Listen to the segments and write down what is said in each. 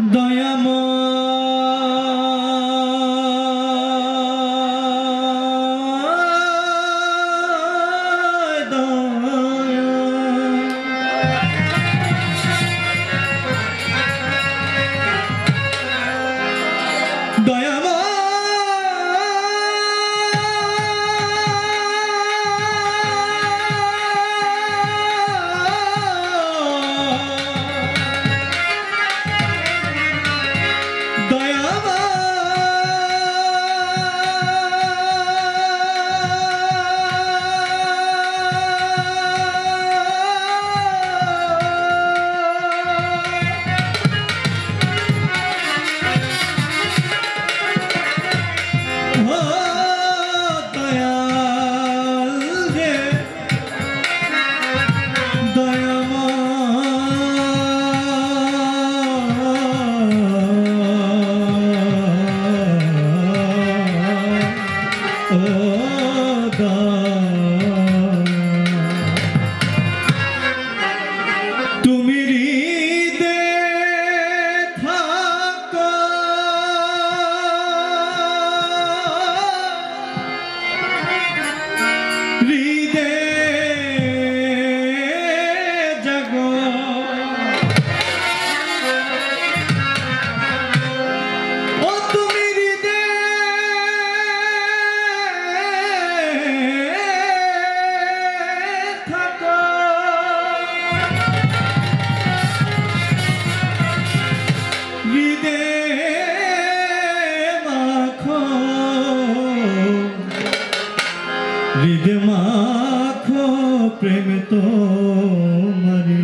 হৃদয় মাখো প্রেম তোমারি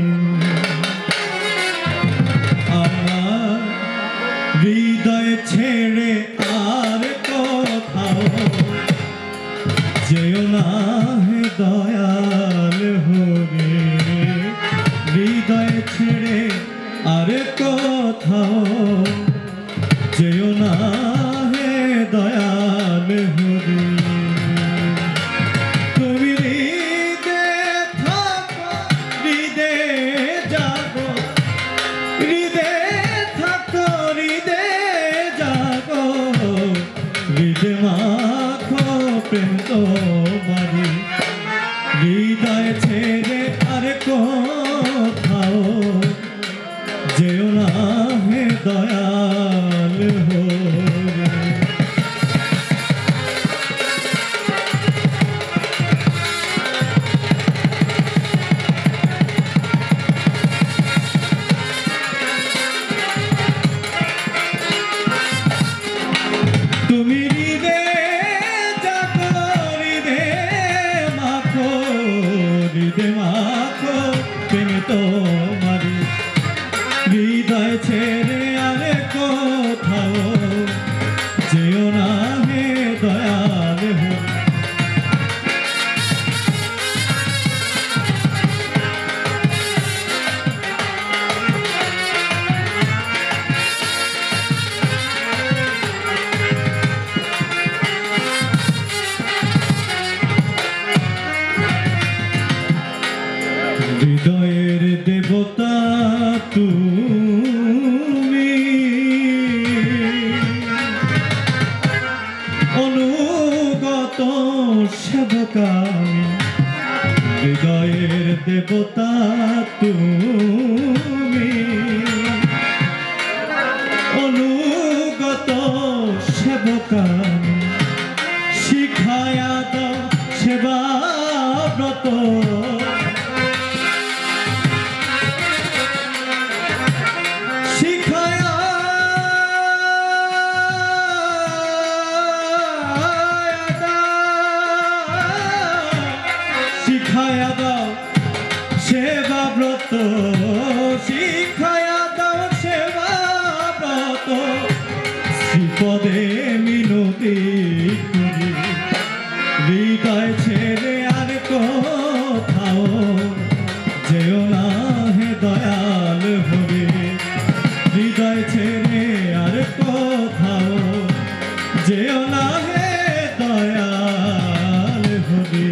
আমার হৃদয় ছেড়ে আর কোথাও যেও না হে দয়াল হরে হৃদয় ছেড়ে আর কোথাও যেও না হে দয়াল হরে প্রেম তোমারি হৃদয় ছেড়ে আর কোথাও যেও না হে দয়াল হরে তুমি মাখো প্রেম তোমারি হৃদয় ছেড়ে আর কোথাও যেও না হে দয়াল হরে হৃদয়ের দেবতা তুমি অনুগত সেবক আমি হৃদয়ের দেবতা তুমি অনুগত সেবক আমি শিখায়া দাও সেবা ব্রত শিখায়া দাও সেবা ব্রত শিখায়া দাও সেবা ব্রত শ্রীপদে মিনতি করি হৃদয় ছেড়ে আর কোথাও যেও না হে দয়াল হরে হৃদয় ছেড়ে আর কোথাও যেও না হে দয়াল হরে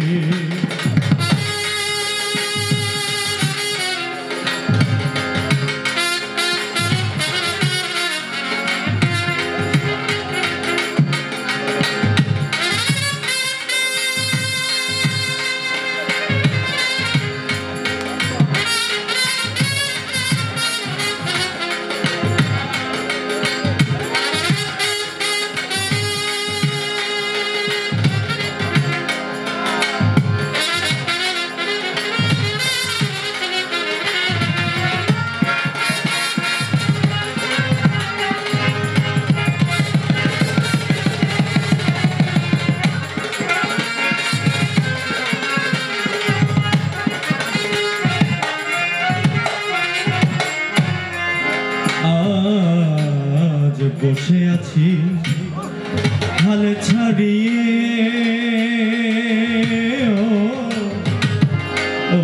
বসে আছি হাল ছাড়িয়ে ও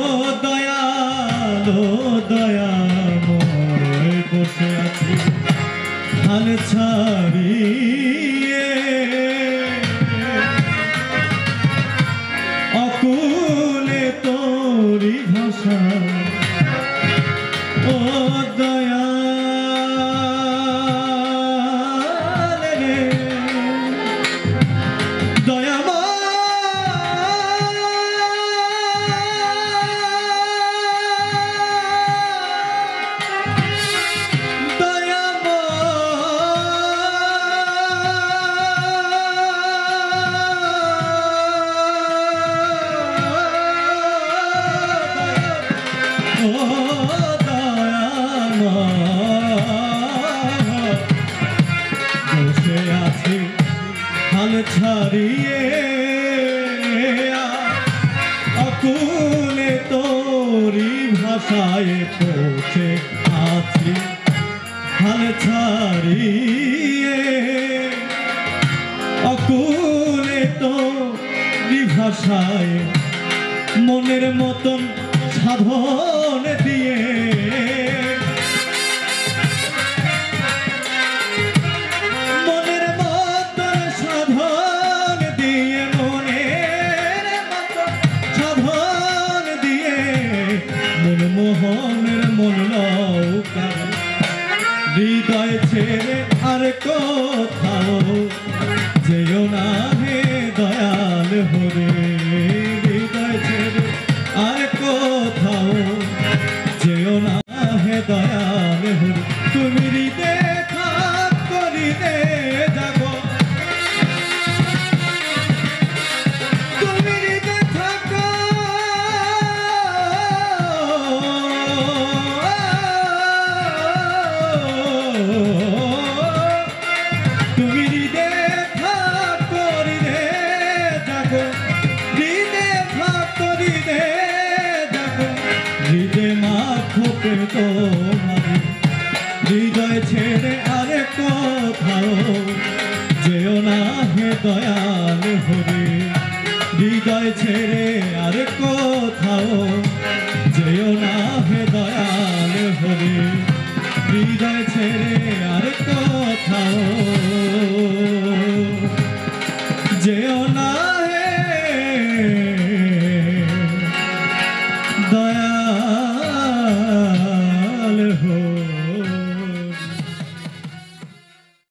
দয়াল দয়াময় বসে আছি হাল ছাড়িয়ে অকুলে তোরি ভাষা ও দয়াল রে বসে আছি হাল ছাড়িয়ে অকুলে তোরি ভাষায় পৌঁছে আছি হাল ছাড়িয়ে অকুলে তোরি ভাষায় মনের মতন সাধন দিয়ে মনের মতন সাধন দিয়ে মনের মতন সাধন দিয়ে মনমোহনের মন নৌকা হৃদয় ছেড়ে আর কোথাও যেও না হে দয়াল হরে হৃদয় ছেড়ে আর কোথাও যেও না হে দয়াল হরে তুমি হৃদয়ে থাক করিতে যাবো তুমি হৃদয়ে থাকো তুমি হৃদয়ে থাক করিতে যাবো হৃদয় মাখবে তোমার হৃদয় ছেড়ে আরে কোথাও যেও না হে দয়াল হরে হৃদয় ছেড়ে আরে কোথাও যেও না হে দয়াল হরে হৃদয় ছেড়ে আরে কোথাও যেও না